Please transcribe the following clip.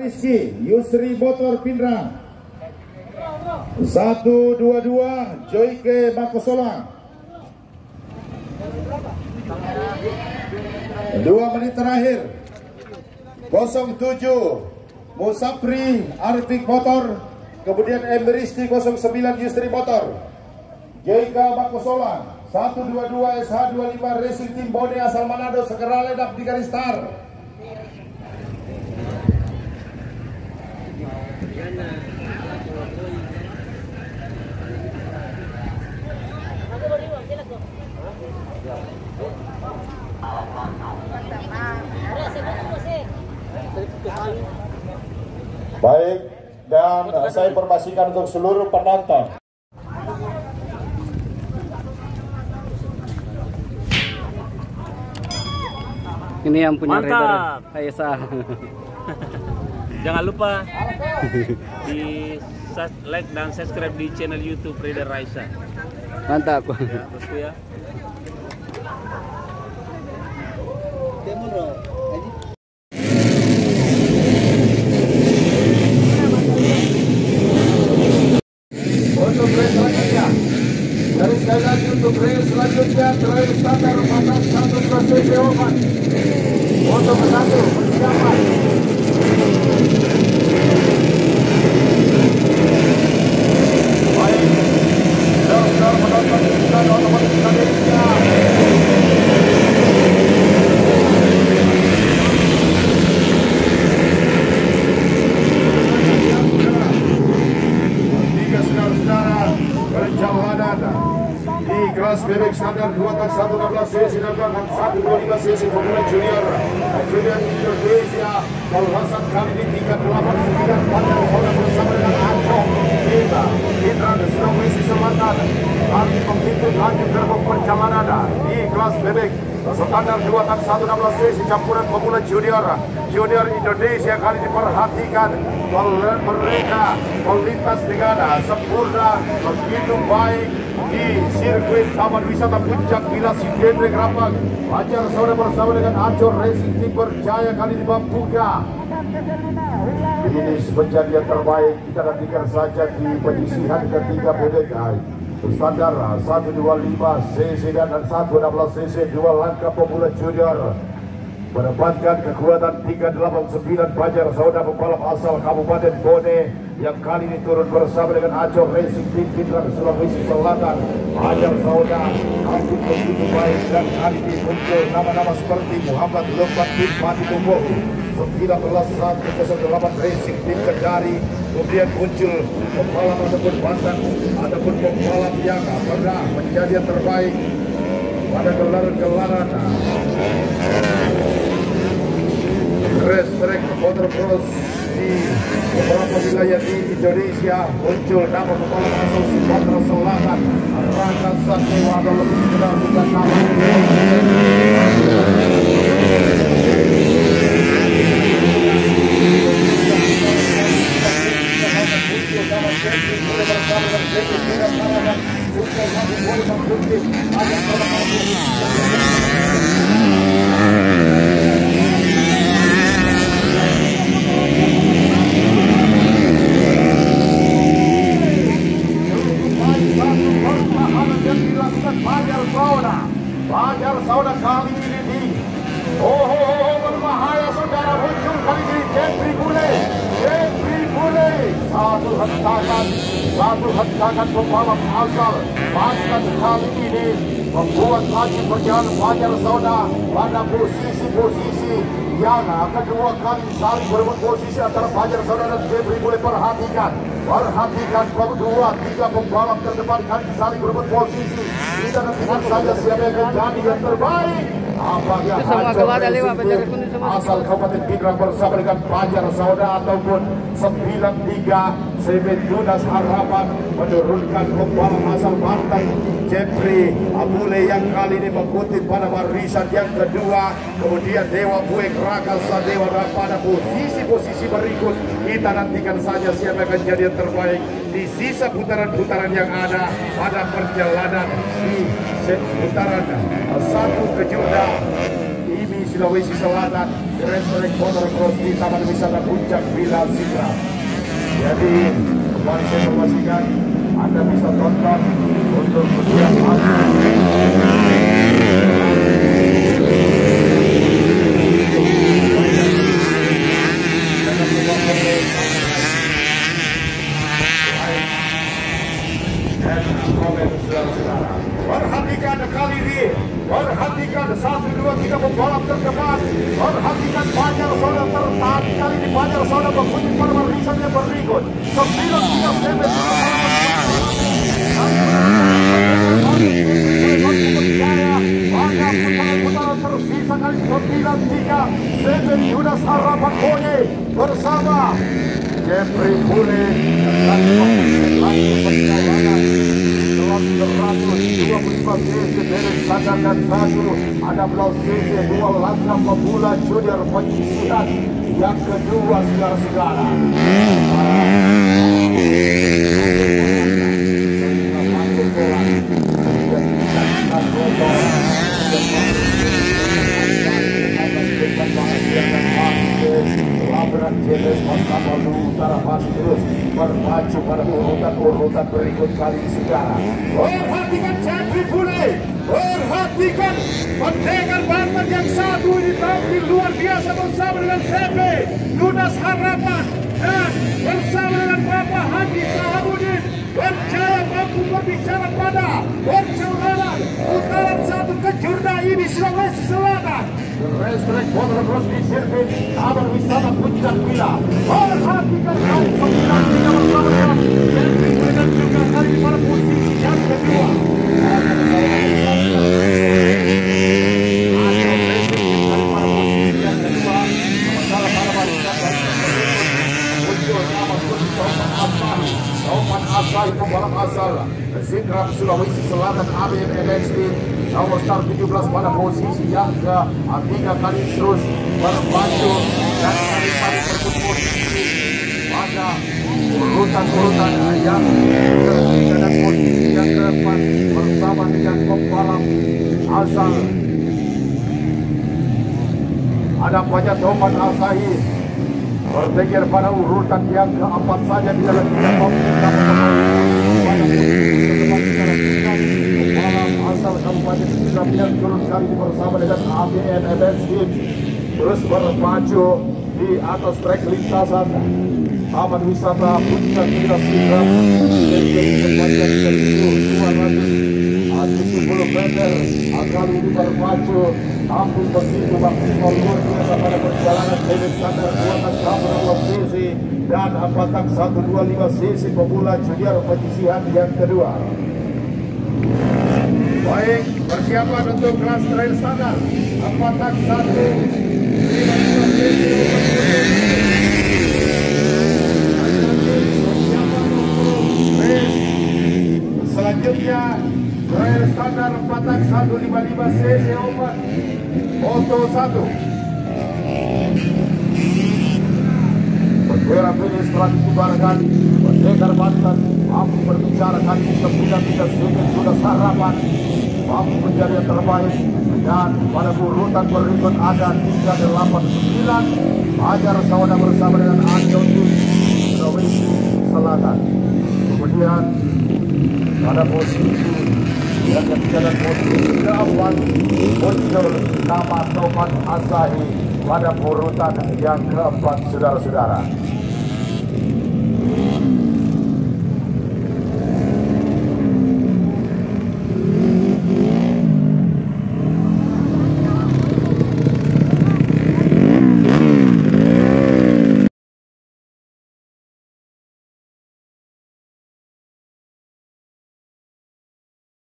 Rizky, Yusri Motor Pindrang. 122 Joyke Makosola. 2 menit terakhir. 07 Musafri Arfik Motor, kemudian Rizky 09 Yusri Motor. Joyke Makosola 122 SH25 Racing Team Bone asal Manado segera ledap di garis start. Baik, dan saya informasikan untuk seluruh penonton. Ini yang punya Mantap. Raider Kaisa. Jangan lupa di like dan subscribe di channel YouTube Raider Raisa. Mantap. Ya, terus ya. Untuk race selanjutnya, dari sekali lagi untuk race selanjutnya terakhir standar 411 cc open. Untuk ke-1 persiapan. Baik, saudara menonton kita otomatis Indonesia. Di kelas bebek standar 2/116 cc dan 125 cc Formula Junior Indonesia, Hasan kali ini 389 Panjang Saudara bersama dengan Anco kita di Sulawesi Selatan. Kami menghitung laju gerbong perjalanan di kelas bebek standar 2/116 cc campuran Formula Junior Indonesia. Kali diperhatikan mereka melintas dengan sempurna begitu baik di sirkuit Taman Wisata Puncak Villa Sidendre Grapang. Fajar Saudara bersama dengan Ancor Racing Team berjaya kali di Bambuka. Ini menjadi yang terbaik, kita nantikan saja di penyisihan ketiga PDK standar 125 cc dan 116 cc dua langkah Formula Junior menempatkan kekuatan 389 Fajar Saudara pembalap asal Kabupaten Bone yang kali ini turun bersama dengan Acor Racing Team Pindrang Sulawesi Selatan. Fajar Saudara hampir begitu baik dan kali ini muncul nama-nama seperti Muhammad Lebat bin Mati Tumbuh 19108 Racing Team Kendari. Kemudian muncul pembalap ataupun mantan ataupun pembalap yang pernah menjadi yang terbaik pada gelaran-gelaran race track motocross di beberapa wilayah di Indonesia. Muncul nama pembalap asal Sumatera Selatan Raka Satdewa atau lebih dikenal dengan nama Fajar Saudara kali ini berbahaya saudara, muncul kali ini Jeffrey Bule satu hentakan pembalap asal Banten kali ini membuat lagi perjalanan Fajar Saudara pada posisi yang kedua kali saling berebut posisi antara Fajar Saudara dan Jeffrey Bule. Perhatikan kedua tiga pembalap terdepan kali saling berebut posisi. Kita nantikan saja siapa yang menjadi yang terbaik. Apakah asal Kabupaten Pindrang bersama dengan Fajar Saudara ataupun 93 Sebentunas Harapan menurunkan pembalap asal Banten Jeffrey Bule yang kali ini mengikuti pada barisan yang kedua. Kemudian Dewa Buek Raka Satdewa pada posisi berikut. Kita nantikan saja siapa yang menjadi yang terbaik di sisa putaran-putaran yang ada pada perjalanan di putaran satu kejuaraan IMI Sulawesi Selatan, Racetrack Motocross di Taman Wisata Puncak Villa Sidra. Jadi kembali saya informasikan, Anda bisa tonton untuk setiap perhatikan kali ini, perhatikan 1, 2, 3 pembalap terdepan, perhatikan banyak zona tertahan kali ini, banyak zona berbunyi pada barisan yang berikut 9 tersisa kali 93 Seven Yudas Harapan Kone bersama Jeffrey Bule dan perjalanan 125 cc dari Sadar dan satu ada belas cc 2 langkah pemula junior penyisihan yang kedua saudara-saudara. Laporan jenis bersama utara terus berpacu pada urutan berikut kali ini saudara. Perhatikan Jeffrey Bule, perhatikan pendekar Banten yang satu ini tampil luar biasa bersama dengan CP Yudas Harapan dan bersama dengan Bapak Haji Sahabudin berjaya mampu berbicara pada perjalanan putaran 1 kejurna ini Sulawesi Selatan. Racetrack Motocross di sirkuit Taman Wisata Puncak Villa. Perhatikan kali 9 bersama dengan Jeffrey Bule dan juga kali pada posisi yang kedua. Asal pembalap asal Zingram Sulawesi Selatan ABM NXT nomor start 17 pada posisi yang ketiga kali terus berpacu dan kali berebut posisi pada urutan yang ketiga dan posisi yang keempat bersama dengan pembalap asal ada banyak Topan Asahi bertengger pada urutan yang keempat saja di dalam tiga asal Kabupaten Srabian turun kali bersama dengan ABN Events Team terus berpacu di atas trek lintasan Taman Wisata Puncak Villa Sidra sepanjang 270 meter kali ini berpacu tampil begitu maksimal luar biasa pada perjalanan David Standar 2 cc dan Apatak 125 cc pemula junior penyisihan yang kedua. Baik, persiapan untuk kelas trail standar Apatak 125 cc selanjutnya trail standar Apatak 155 cc open Moto 1. Bendera finish telah dikibarkan. Pendekar Banten mampu berbicara kali ini 93 cc sudah Harapan mampu menjadi yang terbaik dan pada urutan berikut ada 389 Ajar Sawana bersama dengan Anjoni Sulawesi Selatan. Kemudian pada posisi yang ketiga dan posisi keempat muncul nama Topan Asahi pada urutan yang keempat saudara-saudara.